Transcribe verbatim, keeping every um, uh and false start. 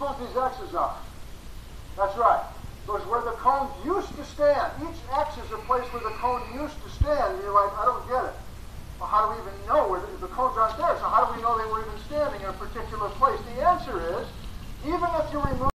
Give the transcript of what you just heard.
suppose these X's are? That's right. Those where the cone used to stand. Each X is a place where the cone